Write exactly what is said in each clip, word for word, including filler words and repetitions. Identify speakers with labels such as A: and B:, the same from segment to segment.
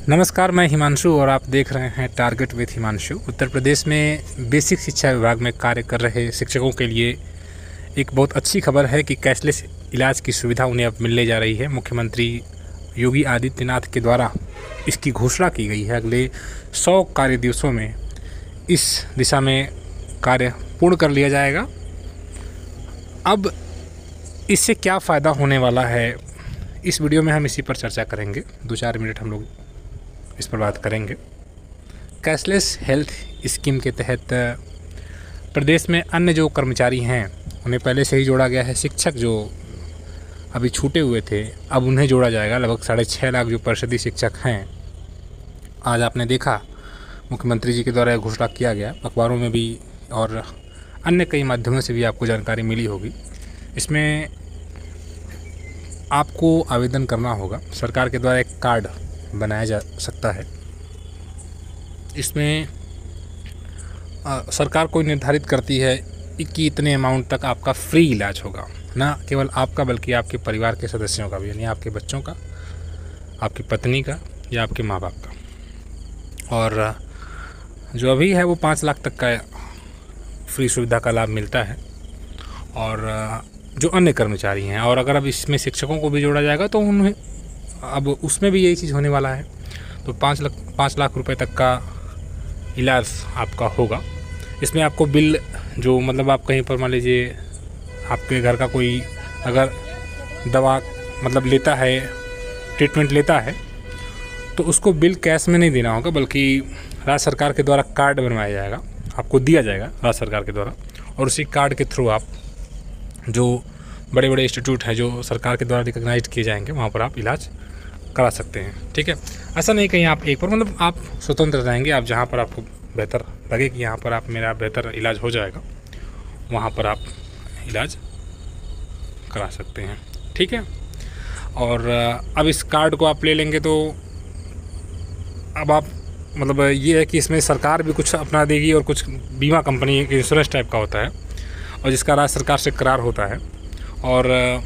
A: नमस्कार, मैं हिमांशु और आप देख रहे हैं टारगेट विथ हिमांशु। उत्तर प्रदेश में बेसिक शिक्षा विभाग में कार्य कर रहे शिक्षकों के लिए एक बहुत अच्छी खबर है कि कैशलेस इलाज की सुविधा उन्हें अब मिलने जा रही है। मुख्यमंत्री योगी आदित्यनाथ के द्वारा इसकी घोषणा की गई है। अगले सौ कार्य दिवसों में इस दिशा में कार्य पूर्ण कर लिया जाएगा। अब इससे क्या फ़ायदा होने वाला है, इस वीडियो में हम इसी पर चर्चा करेंगे। दो चार मिनट हम लोग इस पर बात करेंगे। कैशलेस हेल्थ स्कीम के तहत प्रदेश में अन्य जो कर्मचारी हैं उन्हें पहले से ही जोड़ा गया है। शिक्षक जो अभी छूटे हुए थे अब उन्हें जोड़ा जाएगा। लगभग साढ़े छः लाख जो परिषदीय शिक्षक हैं, आज आपने देखा मुख्यमंत्री जी के द्वारा घोषणा किया गया, अखबारों में भी और अन्य कई माध्यमों से भी आपको जानकारी मिली होगी। इसमें आपको आवेदन करना होगा। सरकार के द्वारा एक कार्ड बनाया जा सकता है। इसमें आ, सरकार कोई निर्धारित करती है कि इतने अमाउंट तक आपका फ्री इलाज होगा, ना केवल आपका बल्कि आपके परिवार के सदस्यों का भी, यानी आपके बच्चों का, आपकी पत्नी का या आपके माँ बाप का। और जो अभी है वो पाँच लाख तक का फ्री सुविधा का लाभ मिलता है। और जो अन्य कर्मचारी हैं, और अगर अब इसमें शिक्षकों को भी जोड़ा जाएगा तो उन्हें अब उसमें भी यही चीज़ होने वाला है। तो पाँच लाख पाँच लाख रुपए तक का इलाज आपका होगा। इसमें आपको बिल जो मतलब आप कहीं पर मान लीजिए आपके घर का कोई अगर दवा मतलब लेता है, ट्रीटमेंट लेता है, तो उसको बिल कैश में नहीं देना होगा, बल्कि राज्य सरकार के द्वारा कार्ड बनवाया जाएगा, आपको दिया जाएगा राज्य सरकार के द्वारा। और उसी कार्ड के थ्रू आप जो बड़े बड़े इंस्टीट्यूट हैं जो सरकार के द्वारा रिकॉग्नाइज्ड किए जाएंगे, वहाँ पर आप इलाज करा सकते हैं। ठीक है, ऐसा नहीं कहीं आप एक पर मतलब आप स्वतंत्र रहेंगे। आप जहाँ पर आपको बेहतर लगे कि यहाँ पर आप मेरा बेहतर इलाज हो जाएगा, वहाँ पर आप इलाज करा सकते हैं। ठीक है, और अब इस कार्ड को आप ले लेंगे तो अब आप मतलब ये है कि इसमें सरकार भी कुछ अपना देगी और कुछ बीमा कंपनी इंश्योरेंस टाइप का होता है, और जिसका राज्य सरकार से करार होता है। और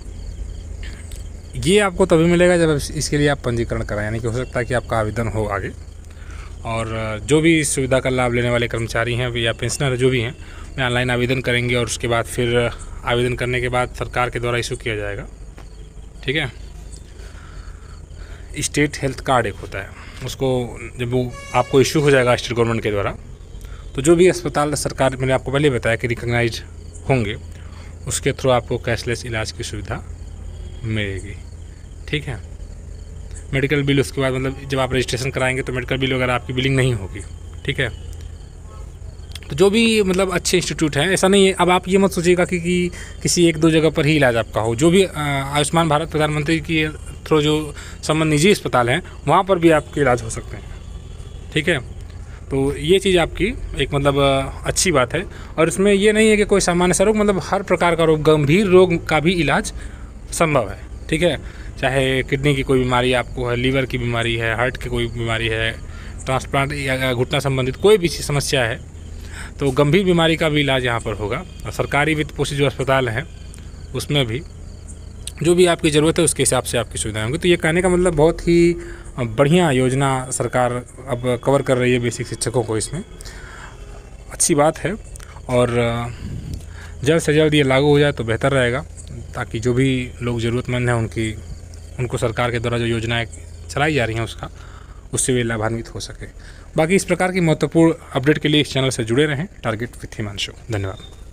A: ये आपको तभी मिलेगा जब इसके लिए आप पंजीकरण कराएं, यानी कि हो सकता है कि आपका आवेदन हो आगे। और जो भी इस सुविधा का लाभ लेने वाले कर्मचारी हैं या पेंशनर जो भी हैं, वे ऑनलाइन आवेदन करेंगे और उसके बाद फिर आवेदन करने के बाद सरकार के द्वारा इशू किया जाएगा। ठीक है, स्टेट हेल्थ कार्ड एक होता है, उसको जब वो आपको इशू हो जाएगा स्टेट गवर्नमेंट के द्वारा, तो जो भी अस्पताल सरकार, मैंने आपको पहले बताया कि रिकॉग्नाइज होंगे, उसके थ्रू आपको कैशलेस इलाज की सुविधा मिलेगी। ठीक है, मेडिकल बिल उसके बाद मतलब जब आप रजिस्ट्रेशन कराएंगे तो मेडिकल बिल वगैरह आपकी बिलिंग नहीं होगी। ठीक है, तो जो भी मतलब अच्छे इंस्टीट्यूट हैं, ऐसा नहीं है अब आप ये मत सोचिएगा कि, कि किसी एक दो जगह पर ही इलाज आपका हो। जो भी आयुष्मान भारत प्रधानमंत्री की थ्रू जो संबंध निजी अस्पताल हैं, वहाँ पर भी आपके इलाज हो सकते हैं। ठीक है, तो ये चीज़ आपकी एक मतलब अच्छी बात है। और इसमें ये नहीं है कि कोई सामान्य सा रोग, मतलब हर प्रकार का रोग, गंभीर रोग का भी इलाज संभव है। ठीक है, चाहे किडनी की कोई बीमारी आपको है, लीवर की बीमारी है, हार्ट की कोई बीमारी है, ट्रांसप्लांट या घुटना संबंधित कोई भी समस्या है, तो गंभीर बीमारी का भी इलाज यहाँ पर होगा। और सरकारी वित्त पोषित जो अस्पताल हैं उसमें भी जो भी आपकी ज़रूरत है उसके हिसाब से आपकी सुविधाएं होंगी। तो ये कहने का मतलब बहुत ही बढ़िया योजना सरकार अब कवर कर रही है बेसिक शिक्षकों को। इसमें अच्छी बात है, और जल्द से जल्द ये लागू हो जाए तो बेहतर रहेगा, ताकि जो भी लोग ज़रूरतमंद हैं उनकी उनको सरकार के द्वारा जो योजनाएं चलाई जा रही हैं उसका उससे वे लाभान्वित हो सके। बाकी इस प्रकार की महत्वपूर्ण अपडेट के लिए इस चैनल से जुड़े रहें। Target with Himanshu. धन्यवाद।